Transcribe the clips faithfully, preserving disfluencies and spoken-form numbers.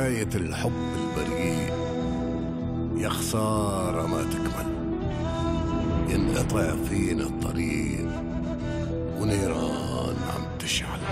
حكاية الحب البريء يا خسارة ما تكمل، ينقطع فينا الطريق ونيران عم تشعل.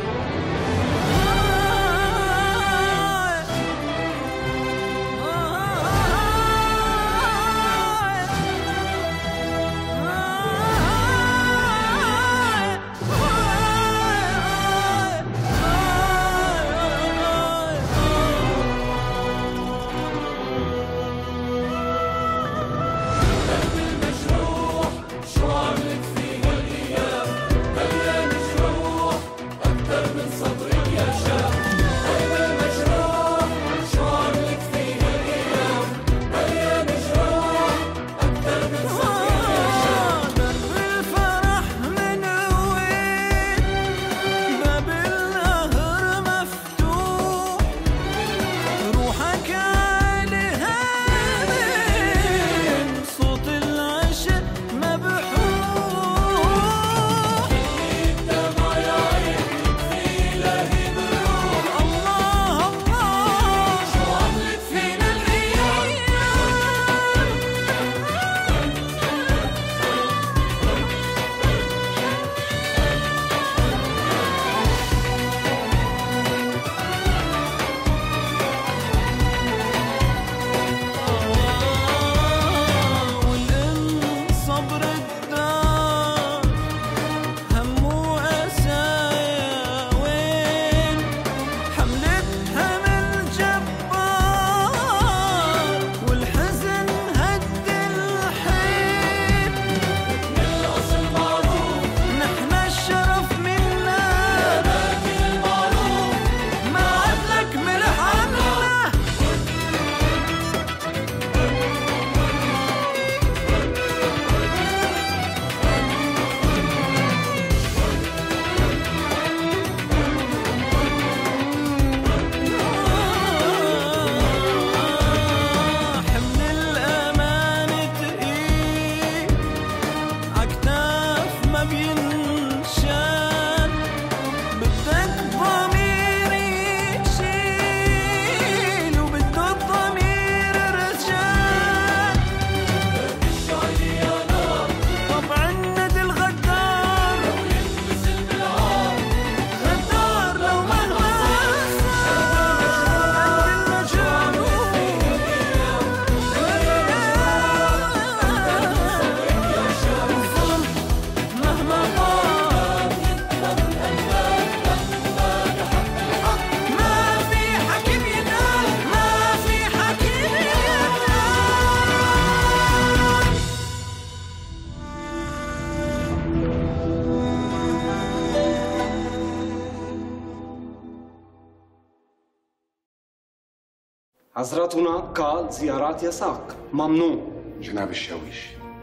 حضرتنا قال زيارات يساق ممنوع. جناب الشاويش،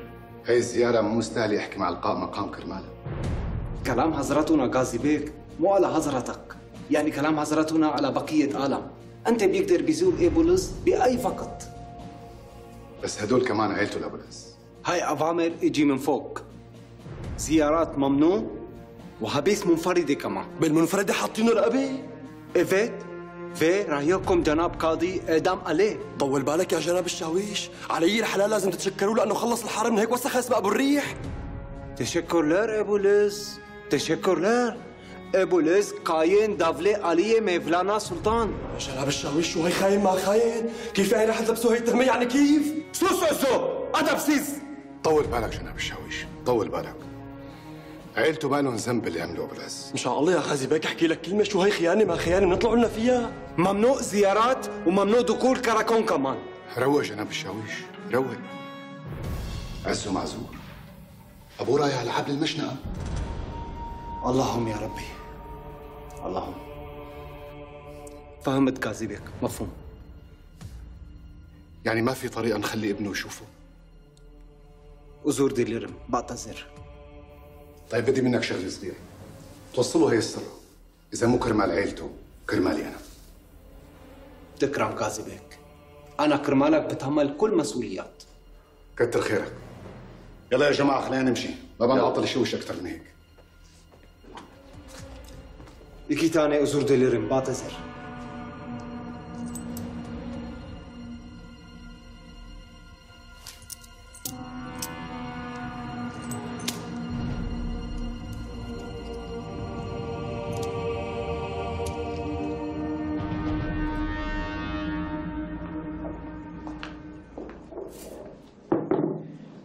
هي الزيارة مو مستاهلة احكي مع القاء مقام كرمالها. كلام حضرتنا غازي بيك مو على حضرتك، يعني كلام حضرتنا على بقية عالم. أنت بيقدر بيزور إيبولس بأي وقت. بس هدول كمان عيلته لابولس. هاي أوامر إجي من فوق. زيارات ممنوع وحبيس منفردة كمان. بالمنفردة حاطينه رقبة؟ إيفيت في رأيكم جناب قاضي إعدام عليه. طول بالك يا جناب الشاويش، علي الحلال لازم تتشكروا لأنه خلص الحارة من هيك وسخ اسمه أبو الريح. تشكر لير إيبولس، تشكر لير. إيبولس قاين دافلي علي ميفلانا سلطان. يا جناب الشاويش شو هي خاين ما خاين؟ كيف يعني رح تلبسوا هي التهمة يعني كيف؟ سو سو سو أدب سيس. طول بالك جناب الشاويش، طول بالك. عيلته ما لهم ذنب اللي عملوا إبليس. إن شاء الله يا غازي بيك أحكي لك كلمة، شو هي خيانة ما خيانة بنطلعوا لنا فيها؟ ممنوع زيارات وممنوع دخول كراكون كمان. روق جناب الشاويش، روق. عزه معزور. أبوه رايح على حبل المشنقة. اللهم يا ربي. اللهم. فهمت غازي بيك، مفهوم. يعني ما في طريقة نخلي ابنه يشوفه؟ أزور ديليرم، بعتذر. طيب بدي منك شغله صغيره، توصلوا هي السر، اذا مو كرمال عيلته كرمالي انا. تكرم غازي بيك، انا كرمالك بتحمل كل مسؤوليات. كتر خيرك. يلا يا جماعه خلينا نمشي، ما بنعطل الشوش اكثر من هيك. إيكي تاني أزور ديليرم، بعتذر.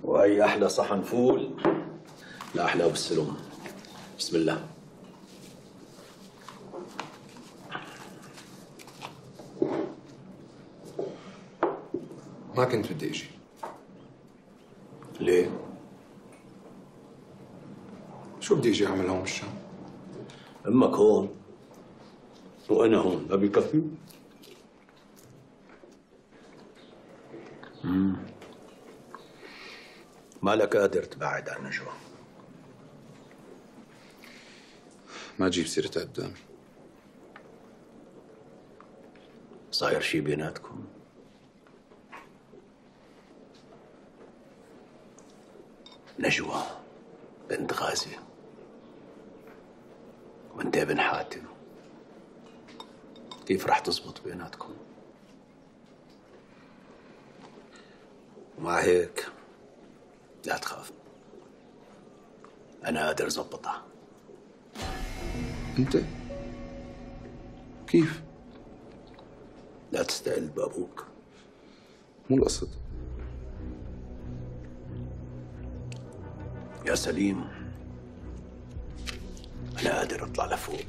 وهي أحلى صحن فول لا أحلى بالسلم. بسم الله. ما كنت بدي اجي. ليه؟ شو بدي اجي اعمل هون بالشام؟ أمك هون وأنا هون، ما بيكفي؟ امم مالك قادر تبعد عن نجوى؟ ما تجيب سيرتها قدامي. صاير شي بيناتكم؟ نجوى بنت غازي وانت ابن حاتم، كيف رح تزبط بيناتكم؟ ومع هيك لا تخاف، أنا قادر أزبطها. أنت؟ كيف؟ لا تستقل بأبوك. مو القصد. يا سليم، أنا قادر أطلع لفوق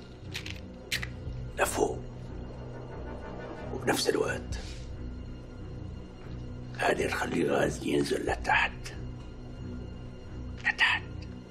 لفوق وبنفس الوقت قادر أخلي غازي ينزل لتحت لتحت.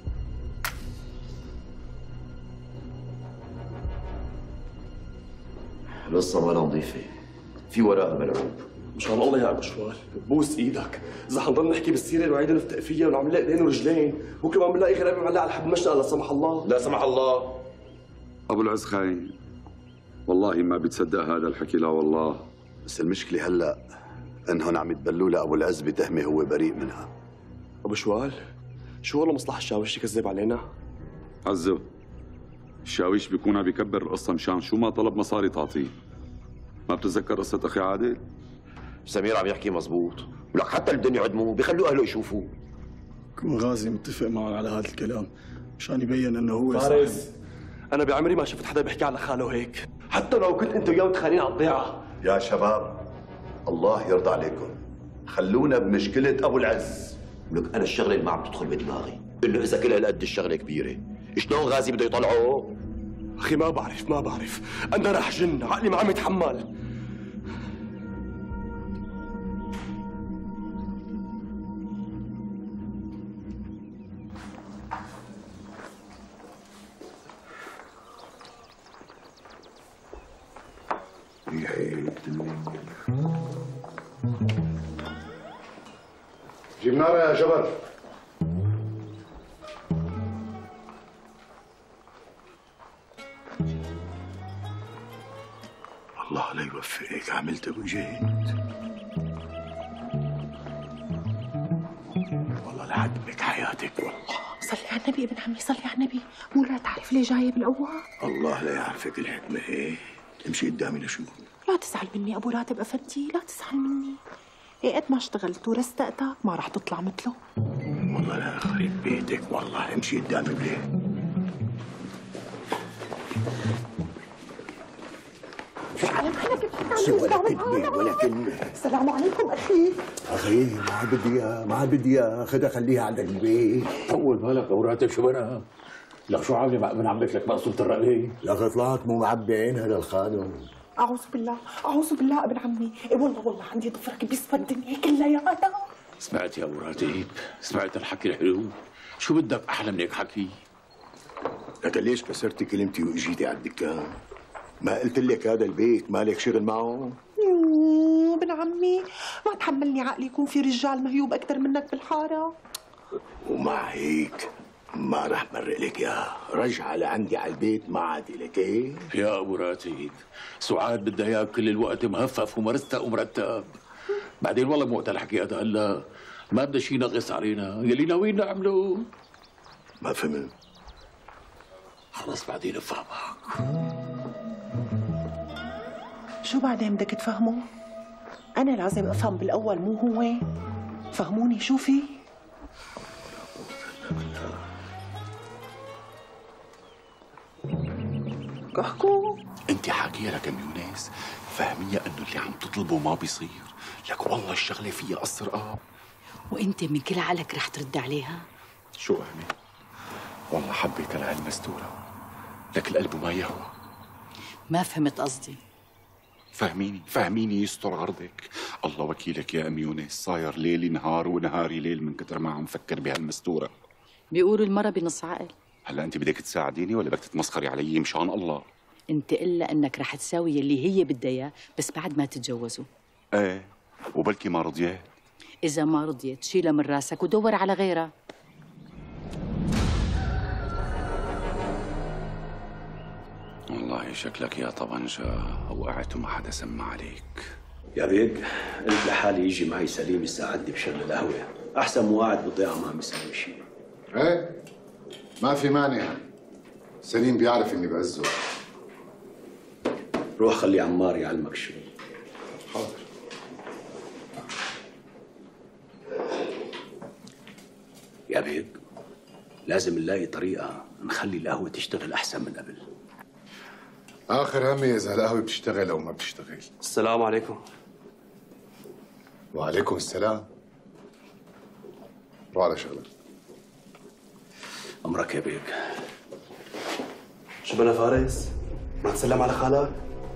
القصة ما نظيفة، في وراء ملعوب. مشان الله يا ابو شوال بوس ايدك، اذا حنضل نحكي بالسيره الوعيده نفتق فيها ونعمل لها ايدين ورجلين، ممكن ما بنلاقي غير ابي معلق على حب مشنقه لا سمح الله. لا سمح الله. ابو العز خاين، والله ما بتصدق هذا الحكي، لا والله. بس المشكلة هلا انهم عم يتبلوا لابو العز بتهمة هو بريء منها. ابو شوال، شو والله مصلحة الشاويش يكذب علينا؟ عزب، الشاويش بيكون عم بيكبر القصة مشان شو ما طلب مصاري تعطيه. ما بتتذكر قصة أخي عادل؟ سمير عم يحكي مزبوط، ولك حتى الدنيا عدموا بيخلوا أهله يشوفوه. كون غازي متفق معه على هذا الكلام مشان يبين انه هو فارس، انا بعمري ما شفت حدا بيحكي على خاله هيك، حتى لو كنت انت وياه متخانقين على الضيعة. يا شباب الله يرضى عليكم، خلونا بمشكلة ابو العز. ولك أنا الشغلة اللي ما عم تدخل بدماغي إنه إذا كل هالقد الشغلة كبيرة، شلون غازي بده يطلعه؟ أخي ما بعرف ما بعرف، أنا رح جن، عقلي ما عم يتحمل. جيب نار يا جبر. الله لا يوفقك، عملت ابو جهد. والله لحدمك حياتك والله. صلي على النبي ابن عمي، صلي على النبي، مو لا تعرف ليه جايه بالاول؟ الله لا يعرفك الحكمة هيك، امشي قدامي لشوف. لا تزعل مني ابو راتب افندي، لا تزعل مني. ايه قد ما اشتغلت ورستقتك ما راح تطلع مثله. والله لا يخرب بيتك، والله امشي قدامي بليه. شو ولا كلمة ولا كلمة. السلام عليكم أخي. أخي ما عاد بدي إياها، ما عاد بدي إياها، خذها خليها عندك بالبيت. طول بالك أبو راتب، شو بنا؟ لك شو عامله من عمك لك مقصود الرقلي؟ لك طلعت مو معبين هذا الخانم. أعوذ بالله، أعوذ بالله ابن عمي، إيه والله والله عندي ضفرك بيسوى الدنيا كلها يا أنا. سمعت يا أبو راتب، سمعت الحكي الحلو، شو بدك أحلى من هيك حكي؟ لك ليش كسرتي كلمتي واجيتي على الدكان؟ ما قلت لك هذا البيت مالك شغل معه؟ يوه ابن عمي، ما تحملني عقلي يكون في رجال مهيوب أكثر منك بالحارة. ومع هيك ما رح مرق لك اياه، رجعة لعندي على البيت ما عاد لك ايه؟ يا ابو راتب، سعاد بدها اياك كل الوقت مهفف ومرستق ومرتب. بعدين والله مو وقت الحكي هذا، هلا ما بدنا شيء ينغص علينا، يلي ناويين نعمله. ما فهمت. خلص بعدين بفهمك. شو بعدين بدك تفهمه؟ أنا لازم أفهم بالأول مو هو. فهموني شو في؟ احكوا. انت حاكيه لك ام يونس، فهميه انه اللي عم تطلبه ما بيصير، لك والله الشغله فيها قصر اه. وانت من كل عقلك رح ترد عليها؟ شو أهمي؟ والله حبيت أنا هالمستورة، لك القلب ما يهوى. ما فهمت قصدي. فهميني فهميني يستر عرضك. الله وكيلك يا ام يونس، صاير ليلي نهار ونهاري ليل من كتر ما عم فكر بهالمستوره. بيقولوا المرة بنص عقل. هلا انت بدك تساعديني ولا بدك تتمسخري علي مشان الله؟ انت الا انك رح تساوي اللي هي بدها اياه بس بعد ما تتجوزوا. ايه وبلكي ما رضيت. اذا ما رضيت شيلها من راسك ودور على غيرها. والله شكلك يا طبنجة وقعت وما حدا سمع عليك. يا بيك قلت لحالي يجي معي سليم يساعدني بشغل القهوة، أحسن مو قاعد بالضيعة ما عم يساوي شيء. ايه ما في مانع، سليم بيعرف اني بعزه. روح خلي عمار يعلمك شوي. حاضر. يا بيك لازم نلاقي طريقة نخلي القهوة تشتغل أحسن من قبل. آخر همي إذا القهوة بتشتغل أو ما بتشتغل. السلام عليكم. وعليكم السلام. روح على شغلك. أمرك يا بيك. شو بنا فارس؟ ما تسلم على خالك؟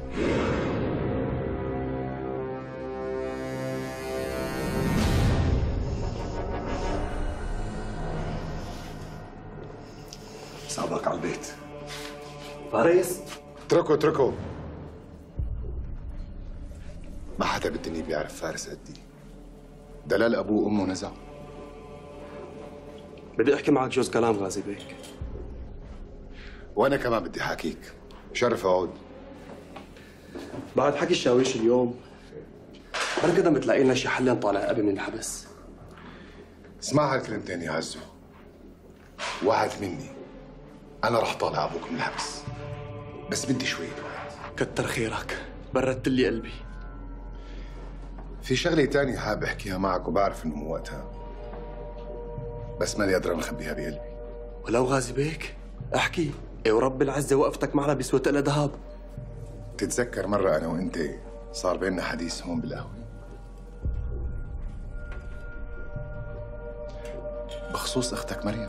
صعبك على البيت. فارس؟ اتركه اتركه. ما حدا بالدنيا بيعرف فارس قدي. دلال أبوه وأمه نزع. بدي أحكي معك جوز كلام غازي بيك. وأنا كمان بدي حاكيك. شرف أعود. بعد حكي الشاويش اليوم بركض بتلاقي لنا شي حل نطالع أبي من الحبس. اسمع هالكلمتين يا عزو. وعد مني أنا رح طالع أبوك من الحبس، بس بدي شوية وقت. كتر خيرك، بردت لي قلبي. في شغلة تانية حابب أحكيها معك وبعرف إنه مو وقتها، بس ماني قادر أخبيها بقلبي. ولو غازي بيك احكي. ايه ورب العزة وقفتك معنا بسوة إلها ذهب. تتذكر مرة أنا وأنت صار بيننا حديث هون بالقهوة بخصوص أختك مريم؟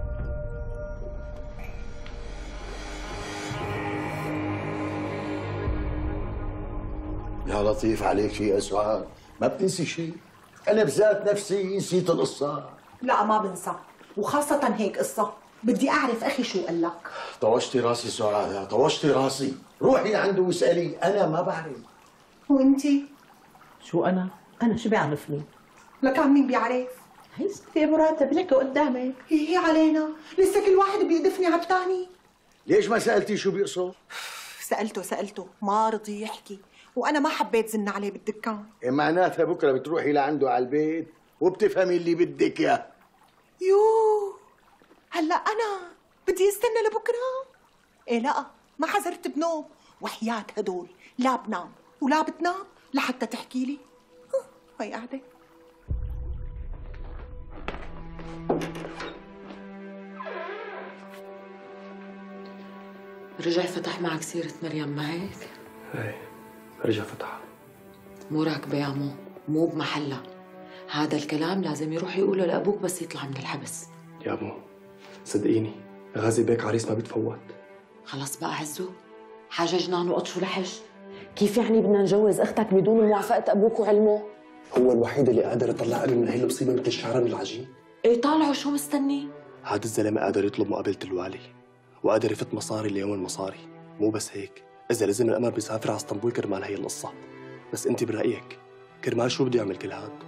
يا لطيف عليك يا سعاد، ما بتنسي شيء. أنا بذات نفسي نسيت القصة. لا ما بنسى، وخاصة هيك قصة. بدي أعرف أخي شو قال لك. طوشتي راسي سعاد، طوشتي راسي. روحي عنده واسألي، أنا ما بعرف. وأنتي؟ شو أنا؟ أنا شو بيعرفني؟ لك عن مين بيعرف؟ هي ستي أبو راتب لك قدامك. هي علينا، لسه كل واحد بيقدفني على الثاني. ليش ما سألتي شو بيقصد؟ سألته سألته ما رضي يحكي، وأنا ما حبيت زن عليه بالدكان. إيه معناتها بكرة بتروحي لعنده على البيت وبتفهمي اللي بدك إياه. يوه هلا أنا بدي استنى لبكرة؟ إيه لا ما حذرت بنوم، وحياة هدول لا بنام ولا بتنام لحتى تحكي لي. هاي قاعدة. رجع فتح معك سيرة مريم ما هيك؟ ايه رجع فتح. مو راكبة يا عمو، مو بمحلها. هذا الكلام لازم يروح يقوله لأبوك بس يطلع من الحبس. يا مو صدقيني غازي بيك عريس ما بيتفوت. خلص بقى عزو، حاجة جنان وقطش ولحج. كيف يعني بدنا نجوز اختك بدون موافقة ابوك وعلمه؟ هو الوحيد اللي قادر يطلع ابي من هي المصيبة مثل الشعرة من العجين. ايه طالعوا شو مستني؟ هذا الزلمة قادر يطلب مقابلة الوالي، وقادر يفت مصاري ليوم المصاري. مو بس هيك، إذا لزم الأمر بيسافر على اسطنبول كرمال هي القصة. بس أنت برأيك كرمال شو بده يعمل كل هاد؟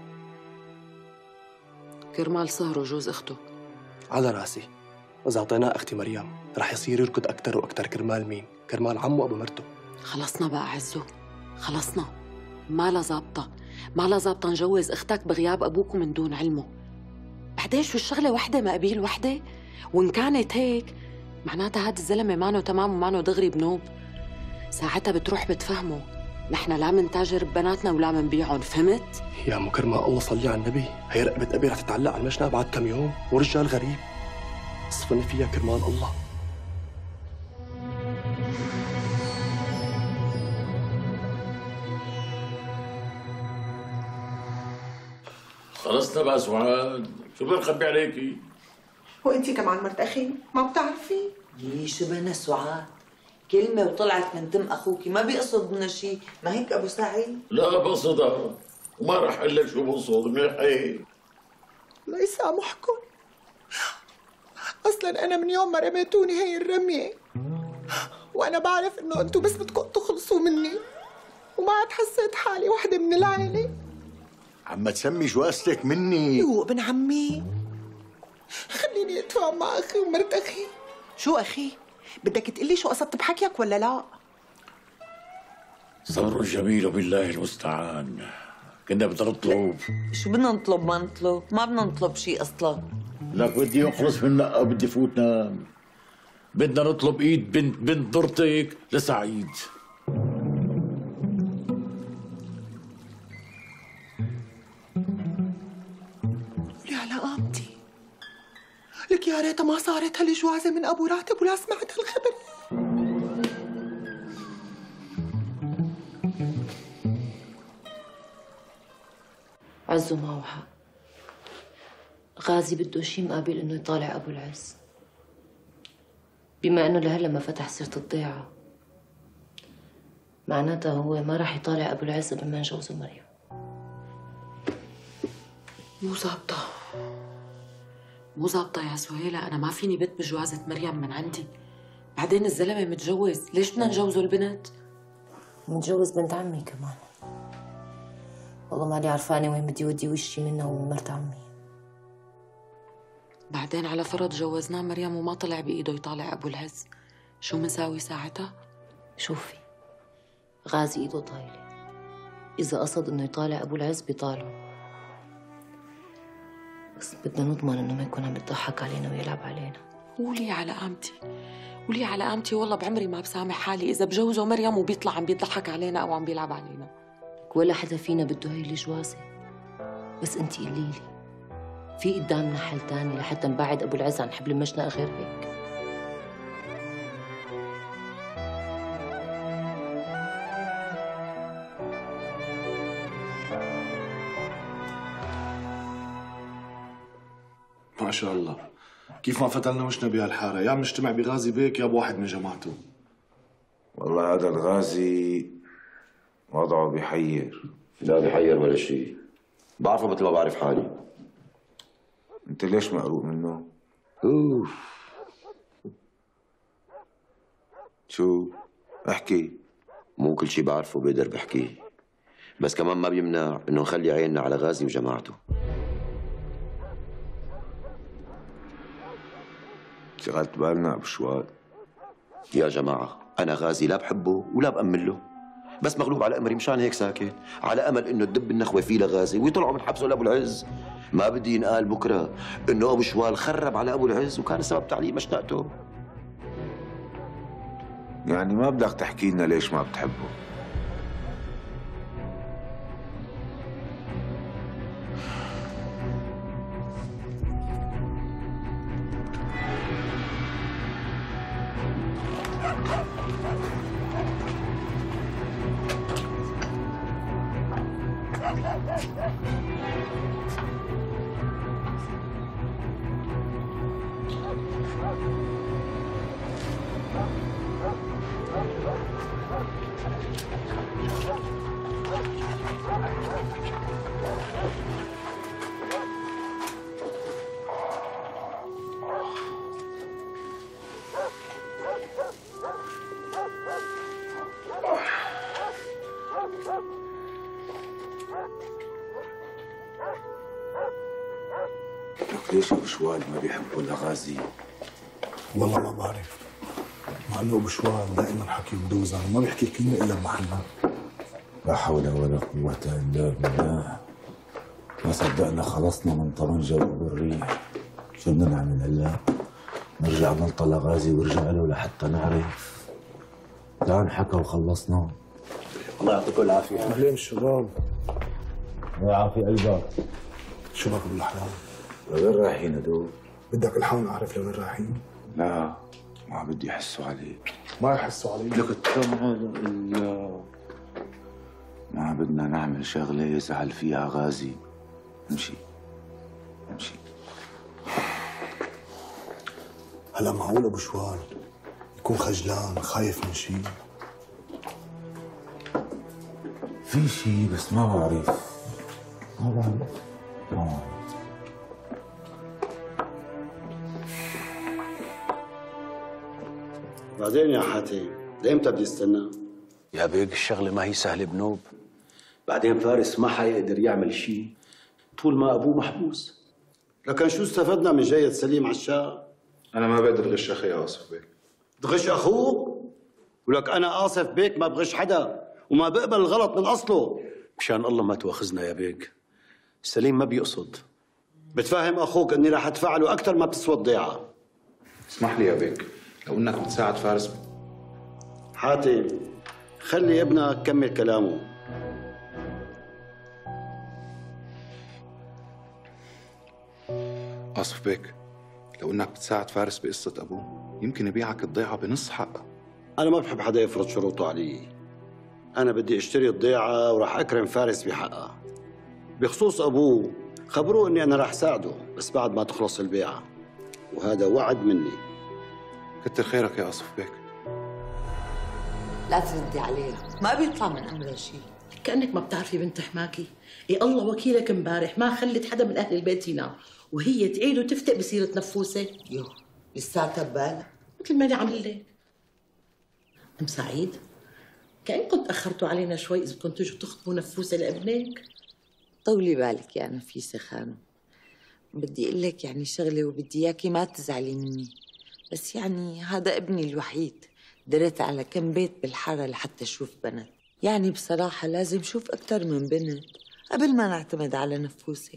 كرمال صهره جوز أخته. على راسي، إذا أعطيناه أختي مريم رح يصير يركض أكتر وأكتر. كرمال مين؟ كرمال عمه أبو مرته. خلصنا بقى عزو، خلصنا. ما لا ظابطة، ما لا ظابطة نجوز أختك بغياب أبوك ومن دون علمه. بعدين شو الشغلة وحدة مقابيل وحدة؟ وإن كانت هيك معناتها هاد الزلمة مانو تمام ومانو دغري بنوب. ساعتها بتروح بتفهمه نحن لا منتاجر ببناتنا ولا منبيعهم، فهمت؟ يا مو كرمال الله صلي على النبي، هي رقبة أبي رح تتعلق على المشنقة بعد كم يوم، ورجال غريب اصفني فيها كرمال الله. خلصنا بقى سعاد، شو بدنا نخبي عليكي؟ وانتي كمان مرت اخي ما بتعرفي؟ يي شو بنا سعاد؟ كلمة وطلعت من تم اخوكي، ما بيقصد منا شيء، ما هيك ابو سعيد؟ لا بقصدها، وما رح اقول لك شو بقصد، منيحة. الله يسامحكم. اصلا انا من يوم ما رميتوني هي الرمية وانا بعرف انه انتم بس بدكم تخلصوا مني، وما عاد حسيت حالي وحدة من العائلة. عم تسمي جوازتك مني. يو ابن عمي، خليني اتفاهم مع اخي ومرت اخي. شو اخي؟ بدك تقلي شو قصدت بحكيك ولا لا؟ صبر جميل بالله المستعان. كنا بدنا نطلب. شو بدنا نطلب ما نطلب؟ ما بدنا نطلب شيء اصلا. لك بدي اخلص من نقه، بدي فوت نام. بدنا نطلب ايد بنت بنت ضرتك لسعيد. قولي على قامتي، لك يا ريتها ما صارت هالجوازة من ابو راتب ولا سمعت هالخبر. عزو معه حق. غازي بده شي مقابل انه يطالع ابو العز، بما انه لهلا ما فتح سيرة الضيعة، معناتها هو ما راح يطالع ابو العز قبل ما نجوزه مريم. مو ظابطة، مو ظابطة يا سهيلة، أنا ما فيني بت بجوازة مريم من عندي. بعدين الزلمة متجوز، ليش بدنا نجوزه البنت؟ متجوز بنت عمي كمان. والله مالي عرفانة وين بدي ودي وشي منها ومن مرت عمي. بعدين على فرض جوزناه مريم وما طلع بإيده يطالع أبو العز، شو مساوي ساعتها؟ شوفي، غازي إيده طايلة، إذا قصد إنه يطالع أبو العز بيطاله، بس بدنا نضمن إنه ما يكون عم يضحك علينا ويلعب علينا. قولي على قامتي، قولي على قامتي، والله بعمري ما بسامح حالي إذا بجوزه مريم وبيطلع عم بيضحك علينا أو عم بيلعب علينا. ولا حدا فينا بده هي الجوازة، بس انتي قولي لي، في قدامنا حل تاني لحتى نبعد ابو العز عن حبل المشنقة غير هيك؟ ما شاء الله، كيف ما فتلنا وشنا بهالحارة، يا بنجتمع بغازي بيك يا بواحد من جماعته. والله هذا الغازي وضعه بيحير. لا بيحير ولا شيء، بعرفه مثل ما بعرف حالي. انت ليش مقروق منه؟ اوف شو؟ احكي. مو كل شيء بعرفه بقدر بحكيه، بس كمان ما بيمنع انه نخلي عيننا على غازي وجماعته. شغلت بالنا ابو شوال. يا جماعة أنا غازي لا بحبه ولا بأمن له، بس مغلوب على أمري مشان هيك ساكت، على أمل إنه تدب النخوة فيه لغازي ويطلعوا من حبسه لأبو العز. ما بدي ينقال بكرة إنه أبو شوال خرب على أبو العز وكان سبب تعليق مشنقته. يعني ما بدك تحكي لنا ليش ما بتحبه؟ ليش ابو شوال ما بيحبوا لغازي؟ والله ما بعرف، مع انه ابو شوال دائما حكي بدوزن وما بيحكي كلمه الا بمحلها. لا حول ولا قوة الا بالله. ما صدقنا خلصنا من طرنجة وابو الريح. شو بدنا نعمل هلا؟ نرجع نلطى لغازي ورجع له لحتى نعرف. لا انحكى وخلصنا. الله يعطيكم العافية. أهلين الشباب. الله يعافي قلبك. شو بك بالاحلام؟ لوين رايحين هدول؟ بدك الحون اعرف لوين رايحين؟ لا ما بدي يحسوا عليك. ما يحسوا علي. لك تعال الا ما بدنا نعمل شغله يزعل فيها غازي. امشي هلا معقول ابو شوال يكون خجلان خايف من شيء؟ في شيء بس ما بعرف ما بعرف ما بعرف بعدين يا حاتم لامتى بدي استنى؟ يا بيك الشغله ما هي سهله بنوب. بعدين فارس ما حيقدر يعمل شيء طول ما ابوه محبوس. لكن شو استفدنا من جاية سليم عشاء؟ انا ما بقدر غش اخي يا آصف بيك. تغش اخوك؟ ولك انا آصف بيك ما بغش حدا وما بقبل الغلط من اصله. مشان الله ما تواخذنا يا بيك، سليم ما بيقصد. بتفهم اخوك اني رح ادفع له اكثر ما بتسوى الضيعه. اسمح لي يا بيك، لو انك بتساعد فارس. حاتم خلي ابنك كمل كلامه. آصف بيك، لو انك بتساعد فارس بقصة ابوه يمكن يبيعك الضيعة بنص حقها. انا ما بحب حدا يفرض شروطه علي. انا بدي اشتري الضيعة وراح اكرم فارس بحقها. بخصوص ابوه خبروه اني انا راح ساعده بس بعد ما تخلص البيعة، وهذا وعد مني. كتر خيرك يا آصف بيك. لا تردي عليه، ما بيطلع من امرها شيء. كأنك ما بتعرفي بنت حماكي. إيه الله وكيلك امبارح ما خلت حدا من أهل البيت ينام وهي تعيد وتفتق بسيرة نفوسة. يو لساتها ببالها مثل ما أنا عمل لك. أم سعيد كأنكم تأخرتوا علينا شوي إذا بدكم تجوا تخطبوا نفوسة لابنك. طولي بالك يا نفيسة خانم، بدي أقول لك يعني شغلة وبدي إياكي ما تزعلي مني، بس يعني هذا ابني الوحيد، درت على كم بيت بالحارة لحتى أشوف بنات، يعني بصراحة لازم شوف أكتر من بنت قبل ما نعتمد على نفوسي.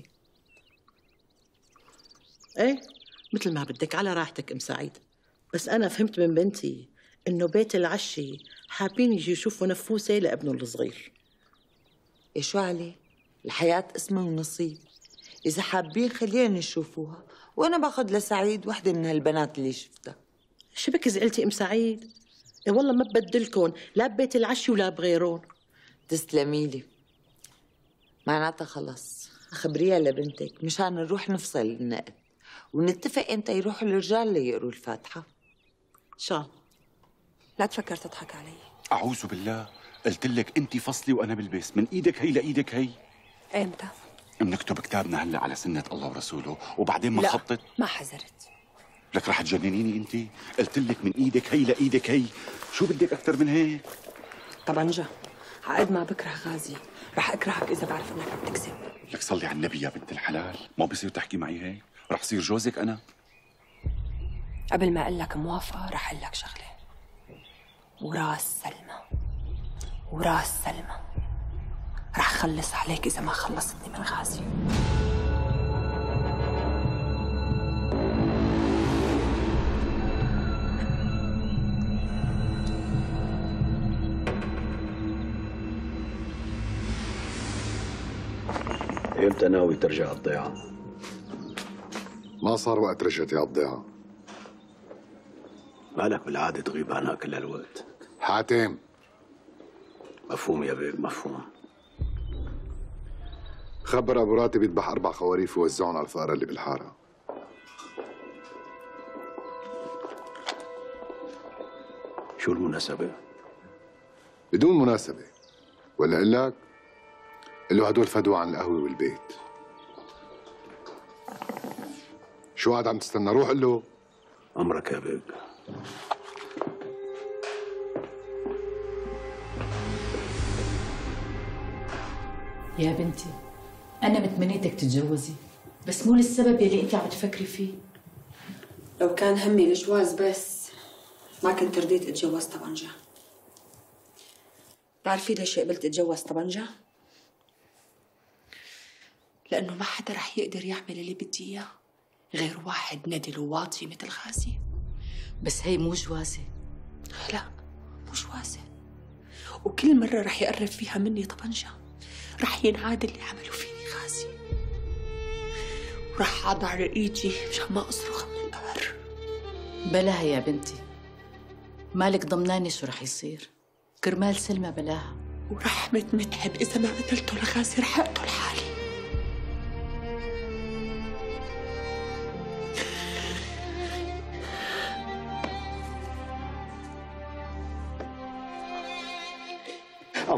ايه مثل ما بدك على راحتك ام سعيد، بس انا فهمت من بنتي انه بيت العشي حابين يجي يشوفوا نفوسه لابنه الصغير. إيه شو عليه؟ الحياة اسمها ونصيب، إذا حابين خلينا يشوفوها وأنا باخذ لسعيد وحدة من هالبنات اللي شفتها. شبك زعلتي ام سعيد؟ إيه والله ما ببدلكن لا ببيت العشي ولا بغيرون. تسلمي لي. معناتها خلص خبريها لبنتك مشان نروح نفصل النقد ونتفق امتى يروحوا الرجال ليقروا الفاتحة. ان شاء الله. لا تفكر تضحك علي. اعوذ بالله، قلت لك انت فصلي وانا بلبس، من ايدك هي لايدك هي. امتى؟ بنكتب كتابنا هلا على سنة الله ورسوله وبعدين ما لا خطط. ما حذرت. لك رح تجننيني انت؟ قلت لك من ايدك هي لايدك هي، شو بدك اكثر من هيك؟ طبنجة عقد ما بكره غازي رح اكرهك اذا بعرف انك عم تكذب. لك صلي على النبي يا بنت الحلال، ما بصير تحكي معي هيك، رح صير جوزك انا. قبل ما اقول لك موافقه رح اقول لك شغله. وراس سلمى وراس سلمى رح خلص عليك اذا ما خلصتني من غازي. امتى ناوي ترجع الضيعة؟ ما صار وقت رجعتي على الضيعة. مالك بالعادة تغيب عنها كل هالوقت؟ حاتم. مفهوم يا بيك مفهوم. خبر ابو راتب يذبح اربع خواريف ووزعهم على الفقراء اللي بالحارة. شو المناسبة؟ بدون مناسبة، ولا اقول لك؟ قل له هدول فدوا عن القهوة والبيت. شو قاعد عم تستنى؟ روح قل له. أمرك يا بيك. يا بنتي أنا متمنيتك تتجوزي، بس مو للسبب يلي أنت عم تفكري فيه. لو كان همي الجواز بس ما كنت رضيت اتجوز طبنجة. بتعرفي ليش قبلت اتجوز طبنجة؟ لأنه ما حدا رح يقدر يعمل اللي بدي إياه غير واحد ندل وواطي مثل غازي. بس هي مو جوازة. لا مو جوازة، وكل مرة رح يقرب فيها مني طبنجة رح ينعاد اللي عملوا فيني غازي، ورح أضع رقيتي مشان ما أصرخ من القهر. بلاها يا بنتي، مالك ضمناني شو رح يصير، كرمال سلمى بلاها. ورحمة متعب إذا ما قتلته لغازي رح أقتل حالي.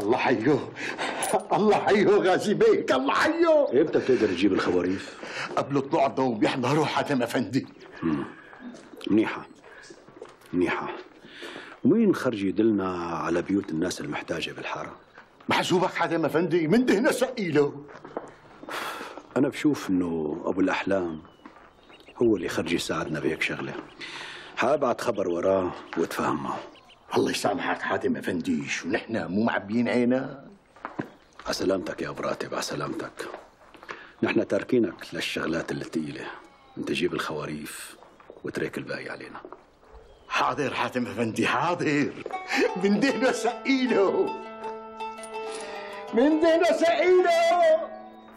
الله حيه الله حيه غازي بيك، الله حيه. امتى بتقدر تجيب الخواريف؟ قبل طلوع الضوء بيحضروا حاتم افندي. مم. منيحة منيحة. ومين خرج يدلنا على بيوت الناس المحتاجة بالحارة؟ محسوبك حاتم افندي من دهنا سقيله. أنا بشوف إنه أبو الأحلام هو اللي خرج يساعدنا بهيك شغلة. حابعت خبر وراه واتفاهم معه. الله يسامحك حاتم افندي، شو نحن مو معبيين عينا؟ على سلامتك يا ابو راتب، على سلامتك. نحن تاركينك للشغلات الثقيله، انت جيب الخواريف وترك الباقي علينا. حاضر حاتم افندي حاضر. من دهنا سقيله من دهنا سقيله.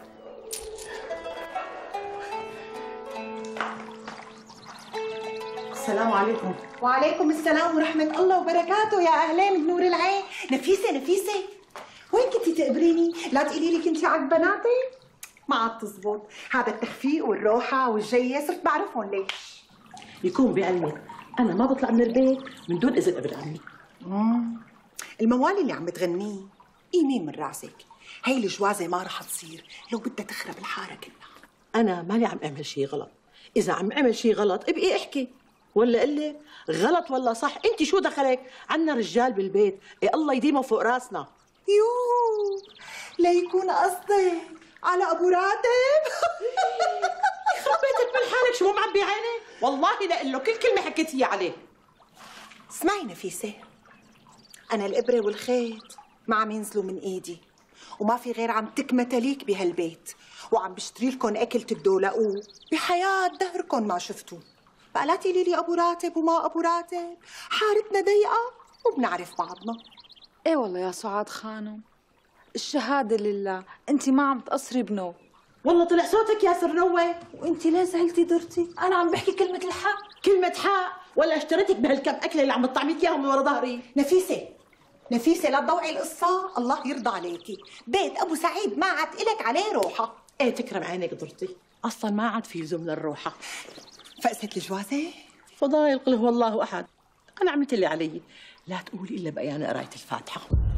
السلام عليكم. وعليكم السلام ورحمة الله وبركاته. يا أهلين بنور العين. نفيسة نفيسة، وين كنتي تقبريني؟ لا تقولي لي كنتي عند بناتي؟ ما عاد تزبط، هذا التخفيق والروحة والجية صرت بعرفهم ليش. يكون بعلمك أنا ما بطلع من البيت من دون إذن ابن عمي. مم. الموال اللي عم بتغنيه يمين من راسك، هي الجوازة ما رح تصير لو بدها تخرب الحارة كلها. أنا ماني عم أعمل شيء غلط، إذا عم أعمل شيء غلط ابقي احكي، ولا قلي غلط ولا صح. انت شو دخلك؟ عنا رجال بالبيت، إيه الله يديمه فوق راسنا. يوه ليكون قصدك على ابو راتب. يخرب بيتك من حالك، شو مو معبي عينك؟ والله لا له كل كلمه حكيتيها عليه. اسمعي نفيسه، انا الابره والخيط ما عم ينزلوا من ايدي، وما في غير عم تكمتليك بهالبيت، وعم بشتري لكم اكل تدولقوه بحياه دهركم ما شفتوه. بقى لا تقولي لي ابو راتب وما ابو راتب، حارتنا ضيقه وبنعرف بعضنا. ايه والله يا سعاد خانم، الشهاده لله انت ما عم تقصري بنو. والله طلع صوتك يا سروه. وانت ليه زعلتي درتي؟ انا عم بحكي كلمه الحق. كلمه حق ولا اشتريتك بهالكم اكله اللي عم تطعمي اياهم من ورا ظهري. نفيسه نفيسه لا تضوعي القصه، الله يرضى عليكي، بيت ابو سعيد ما عاد الك عليه روحه. ايه تكرم عينك درتي، اصلا ما عاد في لزوم للروحه. فقست الجوازه؟ فضايل قل هو الله احد، انا عملت اللي علي، لا تقولي الا بيان قرايه الفاتحه.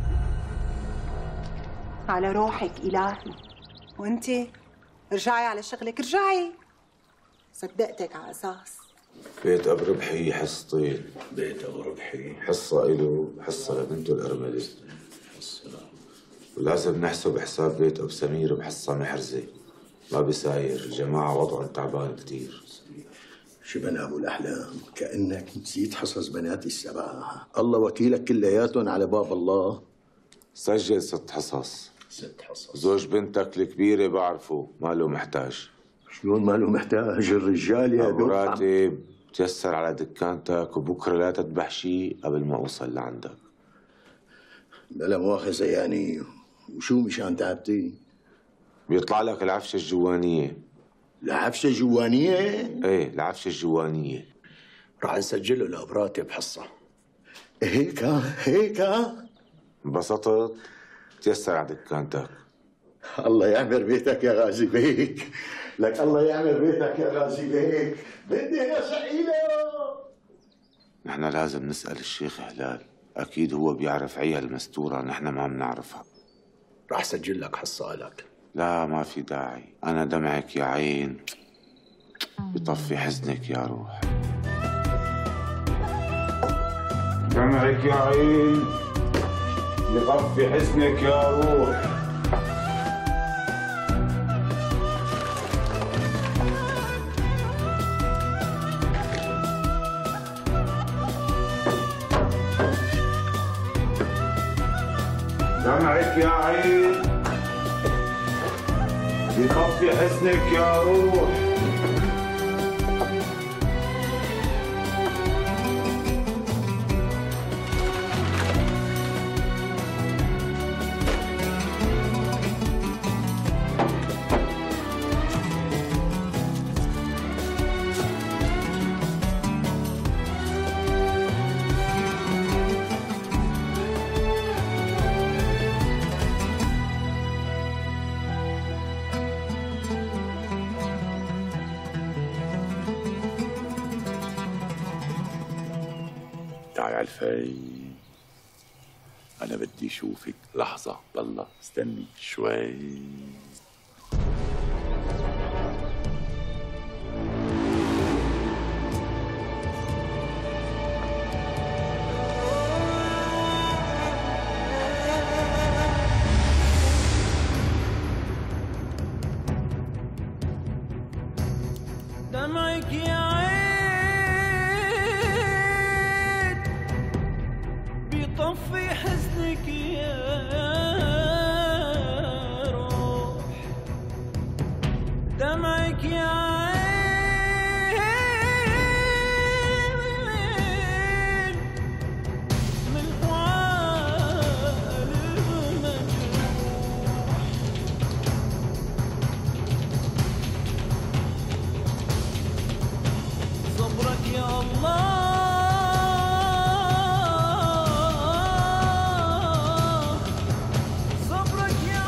على روحك الهي. وانت رجعي على شغلك، رجعي، صدقتك على اساس بيت ابو ربحي حصتين. بيت ابو ربحي حصه له، حصه لبنته الارمله. ولازم نحسب حساب بيت ابو سمير بحصه محرزه، ما بيساير. الجماعه وضعهم تعبان كثير. شبنا ابو الاحلام، كانك نسيت حصص بنات السبعه. الله وكيلك كلياتهم على باب الله. سجل ست حصص. ست حصص. زوج بنتك الكبيره بعرفه ماله محتاج. شلون ماله محتاج؟ الرجال يا ابو راتب تيسر على دكانتك، وبكره لا تذبح شيء قبل ما اوصل لعندك. بلا مؤاخذه يعني، وشو مشان تعبتي؟ بيطلع لك العفشه الجوانيه. العفشه الجوانيه؟ ايه العفشه الجوانيه. راح نسجله لابو راتب حصه. هيك هيك انبسطت؟ تيسر على دكانتك. الله يعمر بيتك يا غازي بيك، لك الله يعمر بيتك يا غازي بيك. بدي انا سعيده. نحن لازم نسال الشيخ هلال، اكيد هو بيعرف عيال مستوره نحن ما بنعرفها. راح سجل لك حصه لك. لا ما في داعي، انا دمعك يا عين بطفي حزنك يا روح. دمعك يا عين بطفي حزنك يا روح. دمعك يا عين بطفي حزنك يا روح. تعال على الفي. أنا بدي أشوفك. لحظة ضلة استني شوي. دمعك يا عين بيطفي حزنك يا روح. دمعك يا عين من حوال المجروح. صبرك يا الله صبرك يا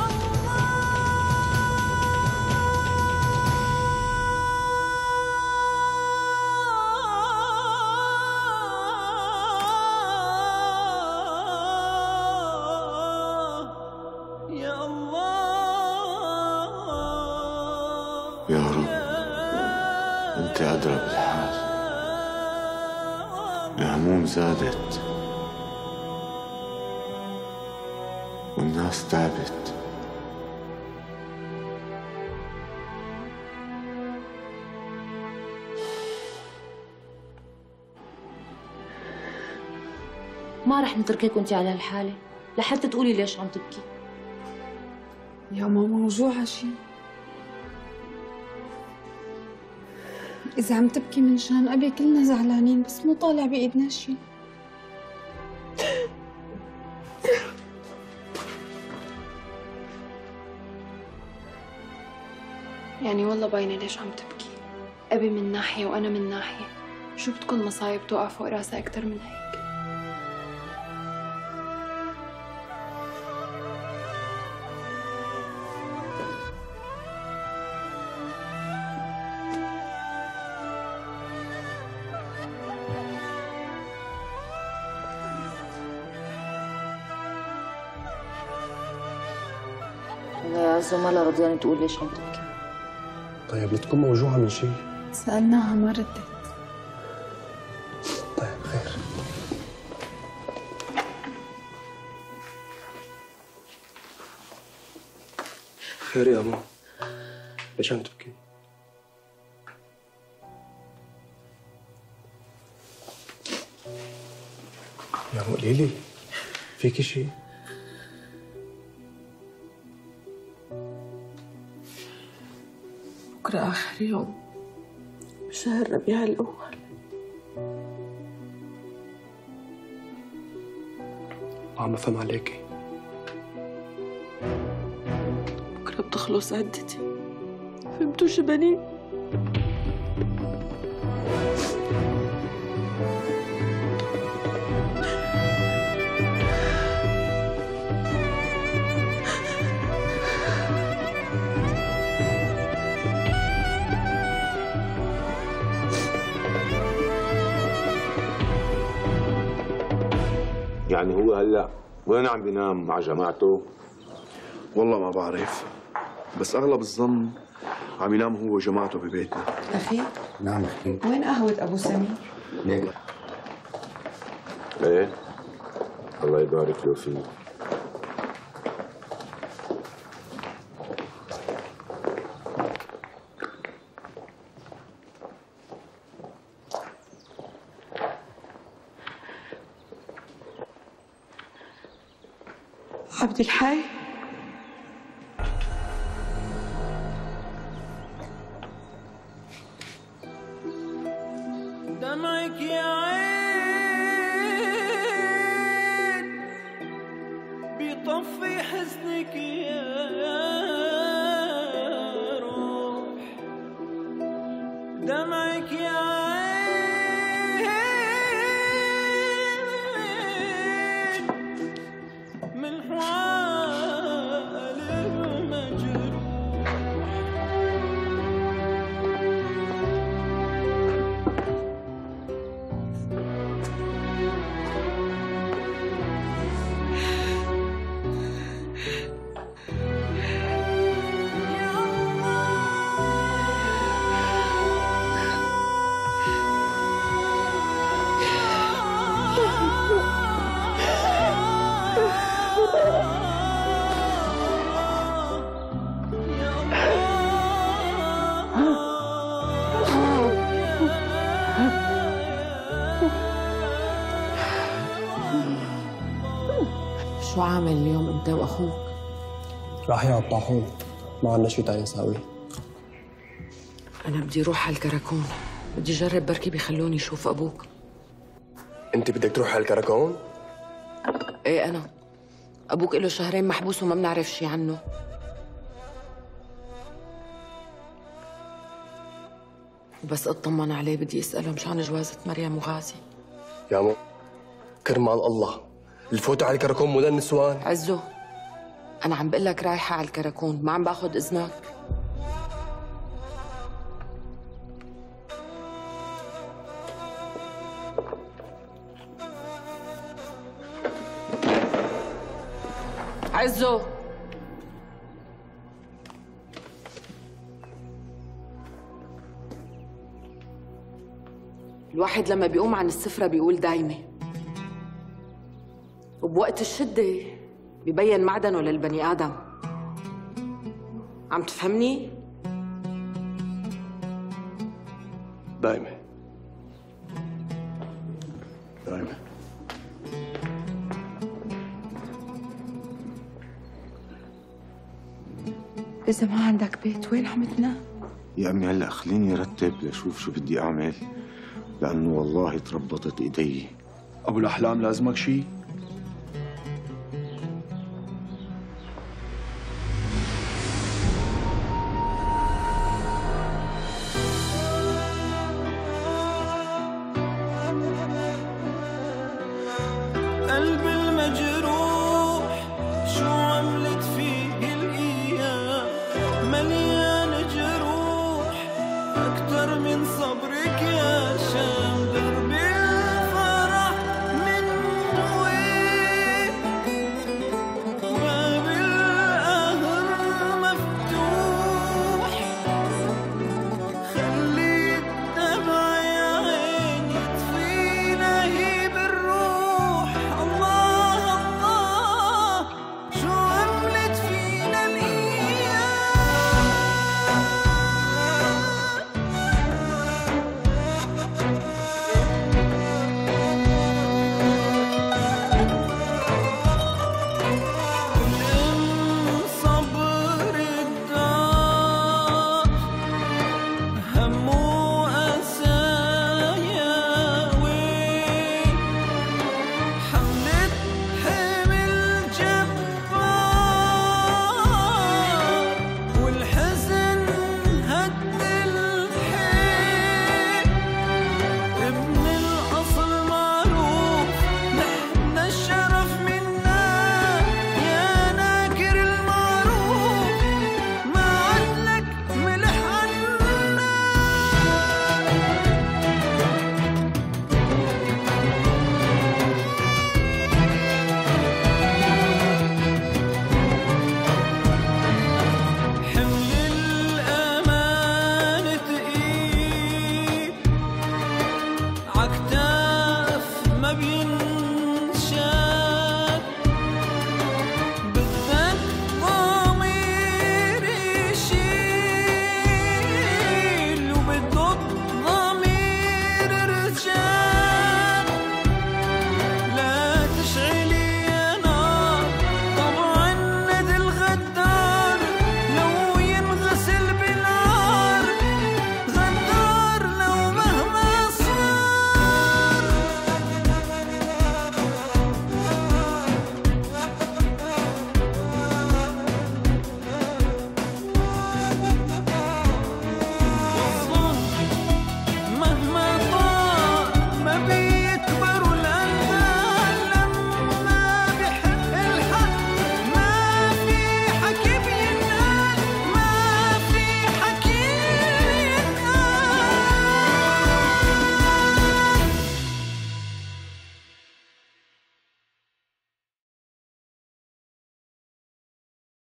الله يا الله يا رب انت ادرى بالحال. الهموم زادت والناس تعبت. ما رح نتركك وانت على هالحالة لحتى تقولي ليش عم تبكي. يا ماما موجوعة شي؟ إذا عم تبكي من شان أبي كلنا زعلانين، بس مو طالع بإيدنا شي. يعني والله باينة ليش عم تبكي. أبي من ناحية وأنا من ناحية، شو بتكون مصايب توقع فوق راسها أكتر من هيك؟ والله يا عزو ما لها رضيانة تقول ليش عم تبكي. طيب لتكون موجوعة من شيء؟ سألناها ما ردت. طيب خير. خير يا أمو، ليش عم تبكي؟ يا أمو قولي لي، فيكي شيء؟ بكرة آخر يوم بشهر ربيع الأول. وعم أفهم عليكي. بكرة بتخلص عدتي، فهمتوا شو بني؟ يعني هو هلا وين عم بينام مع جماعته؟ والله ما بعرف، بس اغلب الظن عم ينام هو وجماعته ببيتنا. أخي نعم اختي. وين قهوة أبو سمير؟ ليك. ايه الله يبارك له فيه. عبد الحي دمعك يا عين بيطفي حزنك يا روح. دمعك يا عين من حوال المجروح. شو عامل اليوم انت واخوك؟ رايحين على الطاحون، ما عندنا شيء تاني نساويه. انا بدي اروح على الكراكون، بدي اجرب بركي بيخلوني اشوف ابوك. انت بدك تروح على الكراكون؟ ايه انا ابوك له شهرين محبوس وما بنعرف شي عنه. وبس اطمن عليه بدي اساله مشان جوازة مريم وغازي. يا مو كرمال الله الفوت على الكراكون مو للنسوان. عزو انا عم بقول لك رايحه على الكراكون، ما عم باخذ اذنك. عزو الواحد لما بيقوم عن السفرة بيقول دايمة، وبوقت الشدة بيبين معدنه للبني آدم. عم تفهمني؟ دايمة دايمة. إذا ما عندك بيت وين عم تنام؟ يا أمي هلأ خليني رتب لشوف شو بدي أعمل، لأنه والله تربطت إيدي. أبو الأحلام لازمك شي؟ قلبي المجروح شو عملت فيه الأيام، مليان جروح أكتر من صبرك يا شام. دربي